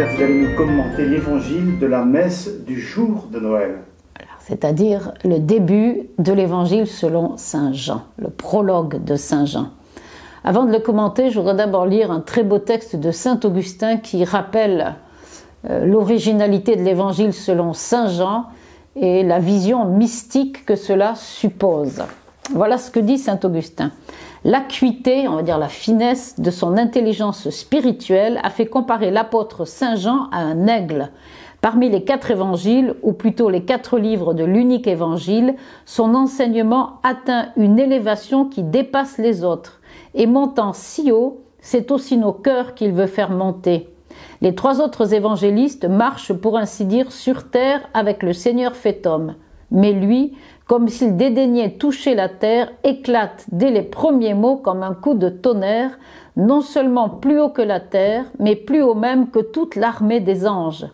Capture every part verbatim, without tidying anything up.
Esther, vous allez nous commenter l'évangile de la messe du jour de Noël. C'est-à-dire le début de l'évangile selon saint Jean, le prologue de saint Jean. Avant de le commenter, je voudrais d'abord lire un très beau texte de saint Augustin qui rappelle euh, l'originalité de l'évangile selon saint Jean et la vision mystique que cela suppose. Voilà ce que dit saint Augustin. L'acuité, on va dire la finesse de son intelligence spirituelle a fait comparer l'apôtre saint Jean à un aigle. Parmi les quatre évangiles, ou plutôt les quatre livres de l'unique évangile, son enseignement atteint une élévation qui dépasse les autres. Et montant si haut, c'est aussi nos cœurs qu'il veut faire monter. Les trois autres évangélistes marchent pour ainsi dire sur terre avec le Seigneur fait homme. Mais lui, comme s'il dédaignait toucher la terre, éclate dès les premiers mots comme un coup de tonnerre, non seulement plus haut que la terre, mais plus haut même que toute l'armée des anges.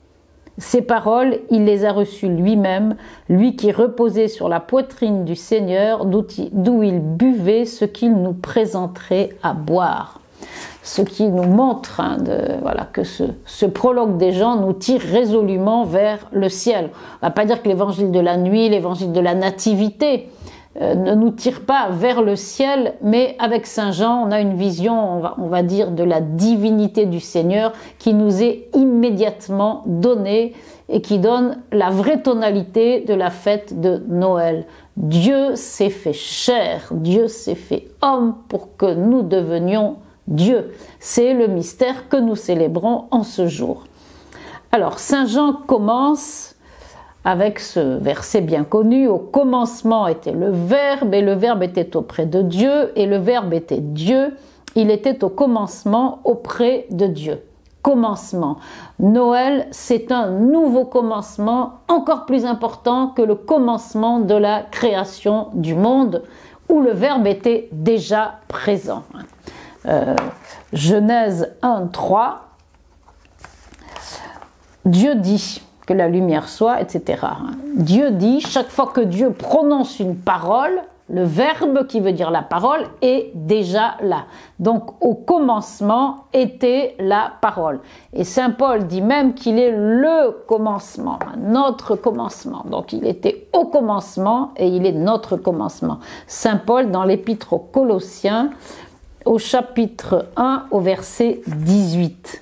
Ces paroles, il les a reçues lui-même, lui qui reposait sur la poitrine du Seigneur, d'où il buvait ce qu'il nous présenterait à boire. Ce qui nous montre hein, de, voilà, que ce, ce prologue des gens nous tire résolument vers le ciel. On ne va pas dire que l'évangile de la nuit, l'évangile de la nativité euh, ne nous tire pas vers le ciel, mais avec saint Jean, on a une vision, on va, on va dire, de la divinité du Seigneur qui nous est immédiatement donnée et qui donne la vraie tonalité de la fête de Noël. Dieu s'est fait chair, Dieu s'est fait homme pour que nous devenions Dieu. C'est le mystère que nous célébrons en ce jour. Alors, saint Jean commence avec ce verset bien connu. Au commencement était le Verbe, et le Verbe était auprès de Dieu, et le Verbe était Dieu. Il était au commencement auprès de Dieu. Commencement. Noël, c'est un nouveau commencement, encore plus important que le commencement de la création du monde, où le Verbe était déjà présent. Euh, Genèse un, trois, Dieu dit que la lumière soit, et cetera. Dieu dit, chaque fois que Dieu prononce une parole, le verbe qui veut dire la parole est déjà là. Donc au commencement était la parole. Et saint Paul dit même qu'il est le commencement, notre commencement. Donc il était au commencement et il est notre commencement. Saint Paul dans l'épître aux Colossiens, au chapitre un, au verset dix-huit.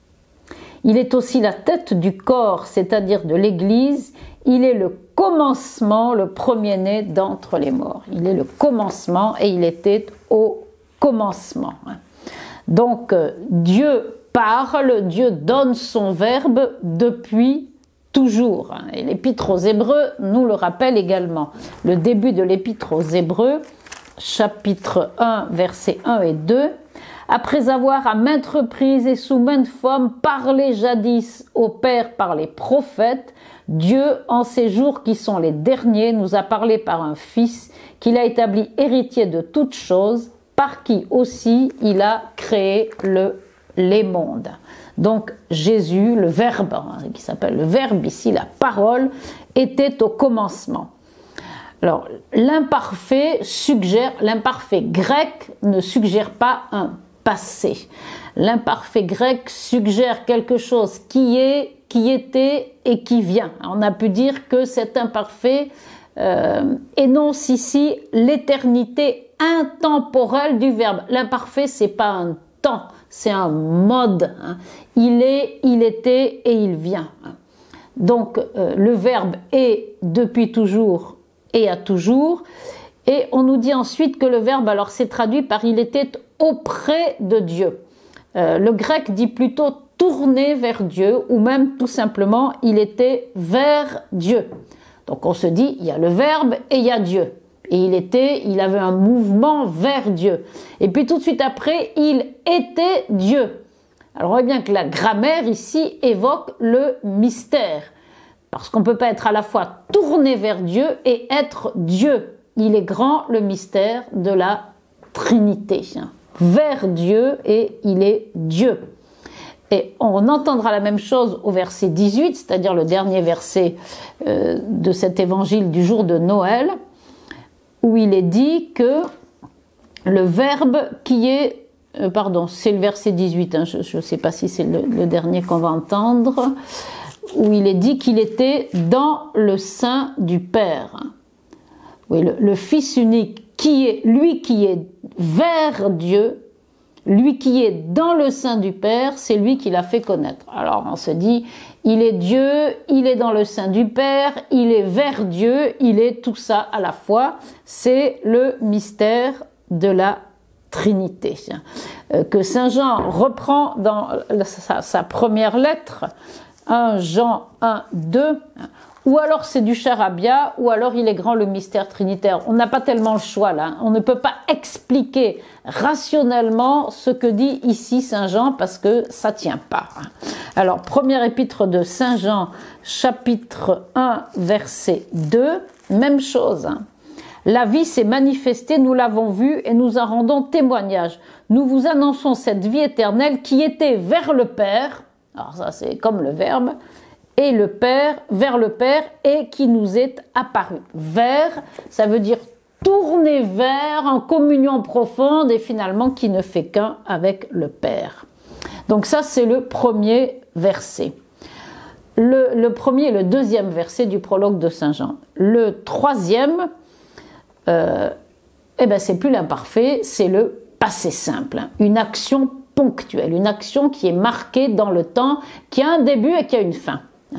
Il est aussi la tête du corps, c'est-à-dire de l'Église. Il est le commencement, le premier-né d'entre les morts. Il est le commencement et il était au commencement. Donc Dieu parle, Dieu donne son verbe depuis toujours. Et l'épître aux Hébreux nous le rappelle également. Le début de l'épître aux Hébreux, chapitre un, versets un et deux. Après avoir à maintes reprises et sous maintes formes parlé jadis au Père par les prophètes, Dieu, en ces jours qui sont les derniers, nous a parlé par un Fils qu'il a établi héritier de toutes choses, par qui aussi il a créé le, les mondes. Donc Jésus, le Verbe, hein, qui s'appelle le Verbe ici, la parole, était au commencement. Alors, l'imparfait suggère, l'imparfait grec ne suggère pas un passé. L'imparfait grec suggère quelque chose qui est, qui était et qui vient. On a pu dire que cet imparfait euh, énonce ici l'éternité intemporelle du verbe. L'imparfait, c'est pas un temps, c'est un mode. Hein. Il est, il était et il vient. Donc, euh, le verbe est depuis toujours et à toujours, et on nous dit ensuite que le verbe, alors c'est traduit par « il était auprès de Dieu ». Euh, le grec dit plutôt « tourné vers Dieu » ou même tout simplement « il était vers Dieu ». Donc on se dit, il y a le verbe et il y a Dieu. Et il était, il avait un mouvement vers Dieu. Et puis tout de suite après, il était Dieu. Alors on voit bien que la grammaire ici évoque le mystère. Parce qu'on ne peut pas être à la fois tourné vers Dieu et être Dieu. Il est grand le mystère de la Trinité. Vers Dieu et il est Dieu. Et on entendra la même chose au verset dix-huit, c'est-à-dire le dernier verset euh, de cet évangile du jour de Noël, où il est dit que le Verbe qui est euh, pardon, c'est le verset dix-huit, hein, je ne sais pas si c'est le, le dernier qu'on va entendre, où il est dit qu'il était dans le sein du Père. Oui, le, le Fils unique, qui est, lui qui est vers Dieu, lui qui est dans le sein du Père, c'est lui qui l'a fait connaître. Alors on se dit, il est Dieu, il est dans le sein du Père, il est vers Dieu, il est tout ça à la fois. C'est le mystère de la Trinité, euh, que Saint Jean reprend dans sa, sa première lettre, un Jean un, deux, ou alors c'est du charabia, ou alors il est grand le mystère trinitaire. On n'a pas tellement le choix là, on ne peut pas expliquer rationnellement ce que dit ici Saint Jean parce que ça ne tient pas. Alors, première épître de Saint Jean, chapitre un, verset deux, même chose. La vie s'est manifestée, nous l'avons vue et nous en rendons témoignage. Nous vous annonçons cette vie éternelle qui était vers le Père, alors ça c'est comme le verbe, et le Père, vers le Père, et qui nous est apparu. Vers, ça veut dire tourner vers, en communion profonde, et finalement qui ne fait qu'un avec le Père. Donc ça c'est le premier verset. Le, le premier et le deuxième verset du prologue de Saint Jean. Le troisième, euh, eh ben c'est plus l'imparfait, c'est le passé simple, hein, une action ponctuelle, une action qui est marquée dans le temps, qui a un début et qui a une fin.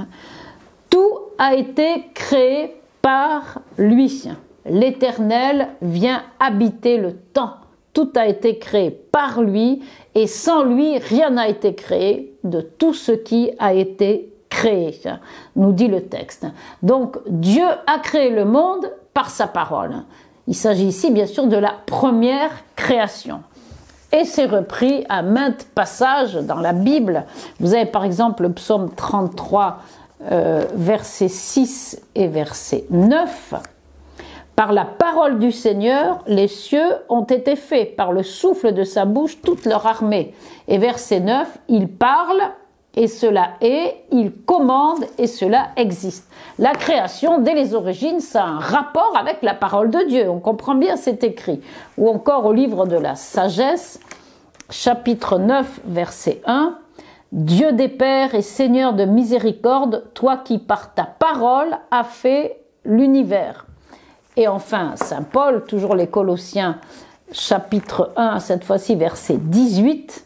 Tout a été créé par lui. L'Éternel vient habiter le temps. Tout a été créé par lui et sans lui, rien n'a été créé de tout ce qui a été créé, nous dit le texte. Donc Dieu a créé le monde par sa parole. Il s'agit ici bien sûr de la première création. Et c'est repris à maintes passages dans la Bible. Vous avez par exemple le psaume trente-trois, euh, verset six et verset neuf. Par la parole du Seigneur, les cieux ont été faits, par le souffle de sa bouche, toute leur armée. Et verset neuf, il parle et cela est, il commande et cela existe. La création, dès les origines, ça a un rapport avec la parole de Dieu. On comprend bien cet écrit. Ou encore au livre de la sagesse, chapitre neuf, verset un, Dieu des pères et Seigneur de miséricorde, toi qui par ta parole as fait l'univers. Et enfin, Saint Paul, toujours les Colossiens, chapitre un, cette fois-ci verset dix-huit,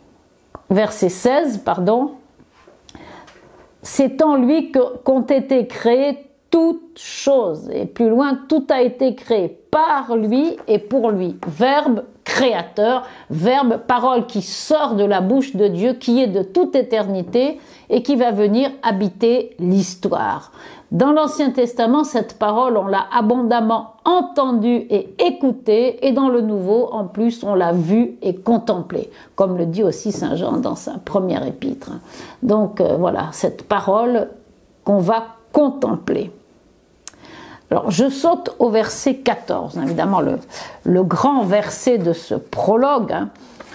verset seize, pardon, c'est en lui qu'ont été créées toutes choses. Et plus loin, tout a été créé par lui et pour lui. Verbe créateur, verbe, parole qui sort de la bouche de Dieu, qui est de toute éternité et qui va venir habiter l'histoire. Dans l'Ancien Testament, cette parole, on l'a abondamment entendue et écoutée, et dans le Nouveau, en plus, on l'a vue et contemplée, comme le dit aussi Saint Jean dans sa première épître. Donc euh, voilà, cette parole qu'on va contempler. Alors, je saute au verset quatorze, évidemment, le, le grand verset de ce prologue, hein,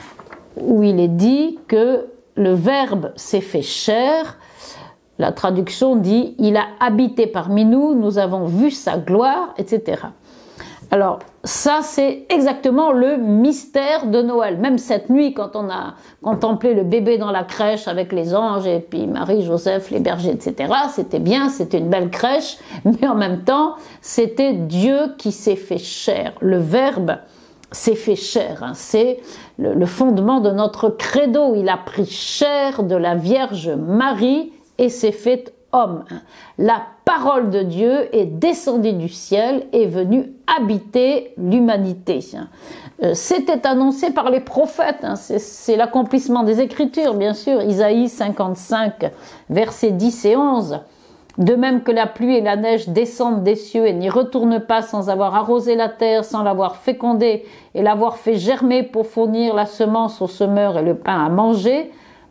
où il est dit que le Verbe s'est fait chair. La traduction dit « Il a habité parmi nous, nous avons vu sa gloire », et cetera. Alors, ça, c'est exactement le mystère de Noël. Même cette nuit, quand on a contemplé le bébé dans la crèche avec les anges, et puis Marie, Joseph, les bergers, et cetera, c'était bien, c'était une belle crèche, mais en même temps, c'était Dieu qui s'est fait chair. Le Verbe s'est fait chair, hein. C'est le, le fondement de notre credo. Il a pris chair de la Vierge Marie, et s'est fait homme. La parole de Dieu est descendue du ciel et est venue habiter l'humanité. C'était annoncé par les prophètes, c'est l'accomplissement des Écritures, bien sûr. Isaïe cinquante-cinq, versets dix et onze. De même que la pluie et la neige descendent des cieux et n'y retournent pas sans avoir arrosé la terre, sans l'avoir fécondée et l'avoir fait germer pour fournir la semence au semeur et le pain à manger,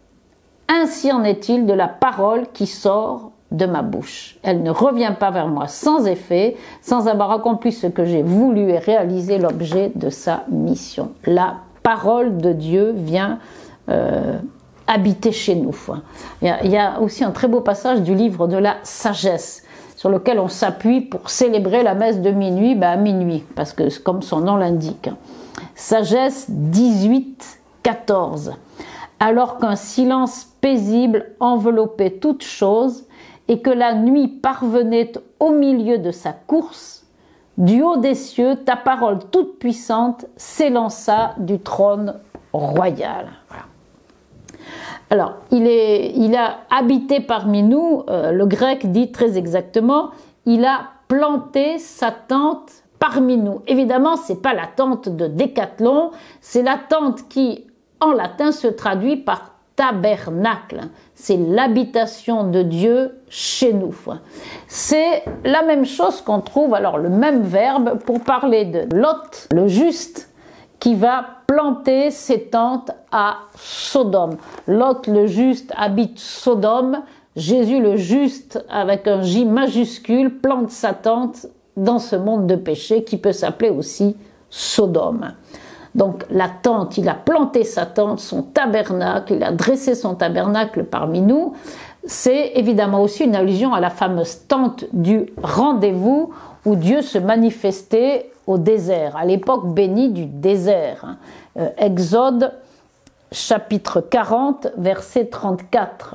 ainsi en est-il de la parole qui sort de ma bouche. Elle ne revient pas vers moi sans effet, sans avoir accompli ce que j'ai voulu et réalisé l'objet de sa mission. La parole de Dieu vient euh, habiter chez nous. Il y, a, il y a aussi un très beau passage du livre de la sagesse, sur lequel on s'appuie pour célébrer la messe de minuit, ben à minuit, parce que comme son nom l'indique. Sagesse dix-huit, quatorze. Alors qu'un silence paisible enveloppait toute chose et que la nuit parvenait au milieu de sa course, du haut des cieux, ta parole toute puissante s'élança du trône royal. Voilà. Alors, il, est, il a habité parmi nous, euh, le grec dit très exactement, il a planté sa tente parmi nous. Évidemment, ce n'est pas la tente de Décathlon, c'est la tente qui, en latin, se traduit par tabernacle. C'est l'habitation de Dieu chez nous. C'est la même chose qu'on trouve, alors le même verbe pour parler de Lot, le juste, qui va planter ses tentes à Sodome. Lot, le juste, habite Sodome. Jésus, le juste, avec un J majuscule, plante sa tente dans ce monde de péché qui peut s'appeler aussi Sodome. Donc la tente, il a planté sa tente, son tabernacle, il a dressé son tabernacle parmi nous. C'est évidemment aussi une allusion à la fameuse tente du rendez-vous où Dieu se manifestait au désert, à l'époque bénie du désert. Euh, Exode chapitre quarante, verset trente-quatre.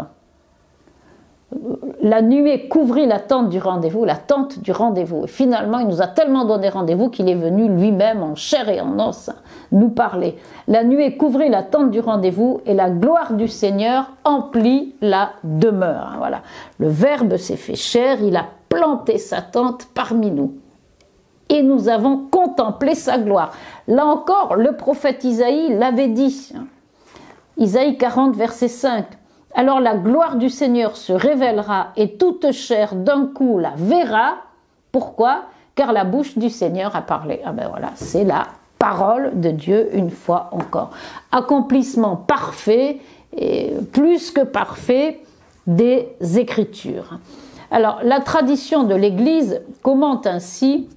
La nuée couvrit la tente du rendez-vous, la tente du rendez-vous. Et finalement, il nous a tellement donné rendez-vous qu'il est venu lui-même en chair et en os nous parler. La nuée couvrit la tente du rendez-vous et la gloire du Seigneur emplit la demeure. Voilà. Le Verbe s'est fait chair, il a planté sa tente parmi nous. Et nous avons contemplé sa gloire. Là encore, le prophète Isaïe l'avait dit. Isaïe quarante, verset cinq. Alors la gloire du Seigneur se révélera et toute chair d'un coup la verra. Pourquoi? Car la bouche du Seigneur a parlé. Ah ben voilà, c'est la parole de Dieu une fois encore. Accomplissement parfait, et plus que parfait, des Écritures. Alors la tradition de l'Église commente ainsi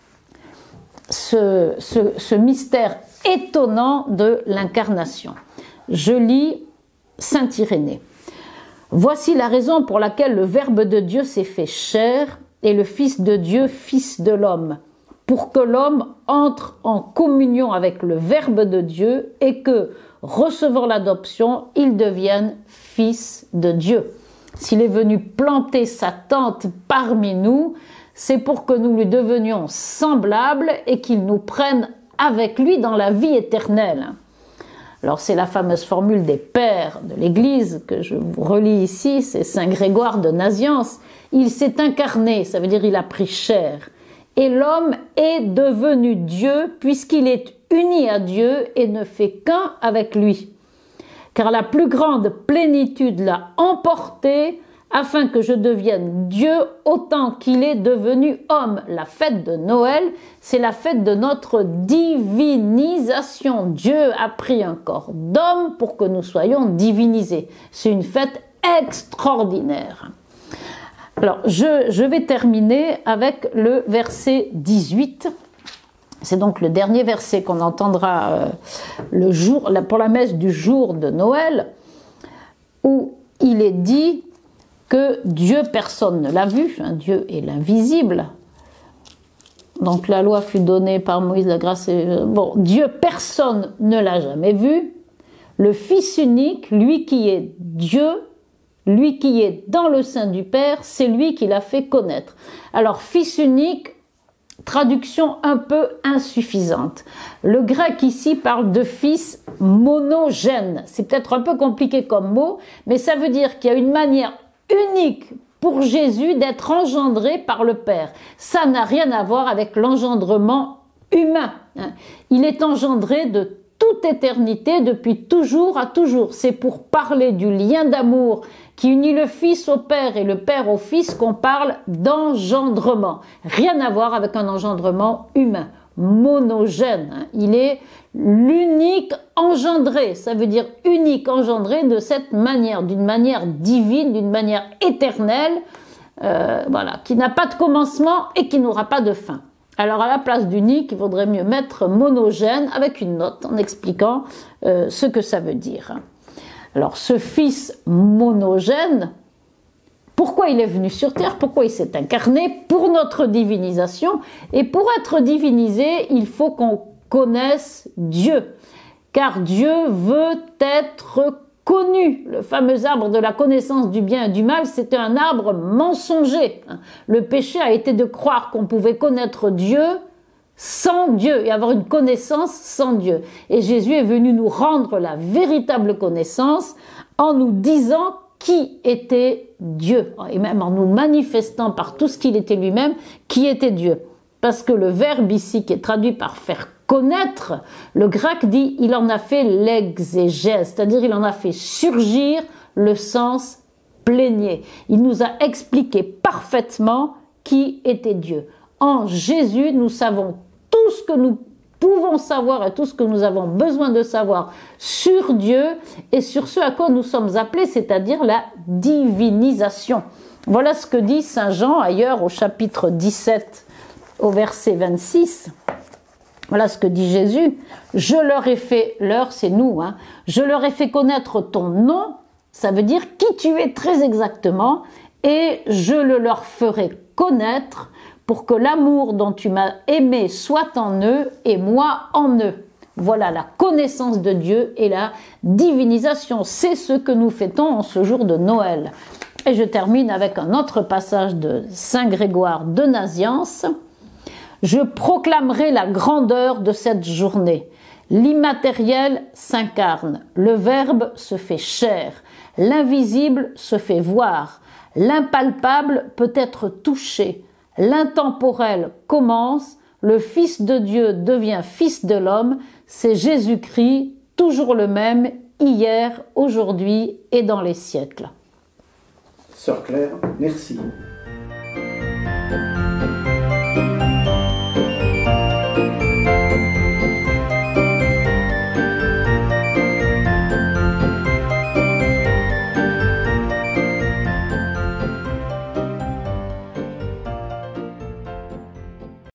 ce, ce, ce mystère étonnant de l'incarnation. Je lis Saint Irénée. Voici la raison pour laquelle le Verbe de Dieu s'est fait chair et le Fils de Dieu, Fils de l'homme, pour que l'homme entre en communion avec le Verbe de Dieu et que, recevant l'adoption, il devienne Fils de Dieu. S'il est venu planter sa tente parmi nous, c'est pour que nous lui devenions semblables et qu'il nous prenne avec lui dans la vie éternelle. Alors c'est la fameuse formule des pères de l'Église que je vous relis ici, c'est Saint Grégoire de Nazianze. Il s'est incarné, ça veut dire il a pris chair. Et l'homme est devenu Dieu puisqu'il est uni à Dieu et ne fait qu'un avec lui. Car la plus grande plénitude l'a emporté afin que je devienne Dieu autant qu'il est devenu homme. La fête de Noël, c'est la fête de notre divinisation. Dieu a pris un corps d'homme pour que nous soyons divinisés. C'est une fête extraordinaire. Alors, je, je vais terminer avec le verset dix-huit. C'est donc le dernier verset qu'on entendra euh, le jour, pour la messe du jour de Noël, où il est dit que Dieu, personne ne l'a vu, hein, Dieu est l'invisible. Donc la loi fut donnée par Moïse, la grâce est... Bon, Dieu, personne ne l'a jamais vu. Le Fils unique, lui qui est Dieu, lui qui est dans le sein du Père, c'est lui qui l'a fait connaître. Alors, Fils unique, traduction un peu insuffisante. Le grec ici parle de fils monogène. C'est peut-être un peu compliqué comme mot, mais ça veut dire qu'il y a une manière unique pour Jésus d'être engendré par le Père. Ça n'a rien à voir avec l'engendrement humain. Il est engendré de toute éternité, depuis toujours à toujours. C'est pour parler du lien d'amour qui unit le Fils au Père et le Père au Fils qu'on parle d'engendrement. Rien à voir avec un engendrement humain, monogène. Il est l'unique engendré, ça veut dire unique engendré de cette manière, d'une manière divine, d'une manière éternelle, euh, voilà, qui n'a pas de commencement et qui n'aura pas de fin. Alors à la place d'unique, il vaudrait mieux mettre monogène avec une note en expliquant euh, ce que ça veut dire. Alors ce Fils monogène, pourquoi il est venu sur terre? Pourquoi il s'est incarné? Pour notre divinisation. Et pour être divinisé, il faut qu'on connaisse Dieu. car Dieu veut être connu. Le fameux arbre de la connaissance du bien et du mal, c'était un arbre mensonger. Le péché a été de croire qu'on pouvait connaître Dieu sans Dieu et avoir une connaissance sans Dieu. Et Jésus est venu nous rendre la véritable connaissance en nous disant qui était Dieu, et même en nous manifestant par tout ce qu'il était lui-même, qui était Dieu. Parce que le verbe ici, qui est traduit par faire connaître, le grec dit il en a fait l'exégèse, c'est-à-dire il en a fait surgir le sens plénier. Il nous a expliqué parfaitement qui était Dieu. En Jésus, nous savons tout ce que nous pouvons savoir et tout ce que nous avons besoin de savoir sur Dieu et sur ce à quoi nous sommes appelés, c'est-à-dire la divinisation. Voilà ce que dit saint Jean ailleurs au chapitre dix-sept, au verset vingt-six. Voilà ce que dit Jésus. Je leur ai fait, leur c'est nous, hein, je leur ai fait connaître ton nom, ça veut dire qui tu es très exactement, et je le leur ferai connaître pour que l'amour dont tu m'as aimé soit en eux et moi en eux. Voilà la connaissance de Dieu et la divinisation. C'est ce que nous fêtons en ce jour de Noël. Et je termine avec un autre passage de saint Grégoire de Nazianze. Je proclamerai la grandeur de cette journée. L'immatériel s'incarne, le Verbe se fait chair, l'invisible se fait voir, l'impalpable peut être touché, l'intemporel commence, le Fils de Dieu devient Fils de l'homme, c'est Jésus-Christ, toujours le même, hier, aujourd'hui et dans les siècles. Sœur Claire, merci.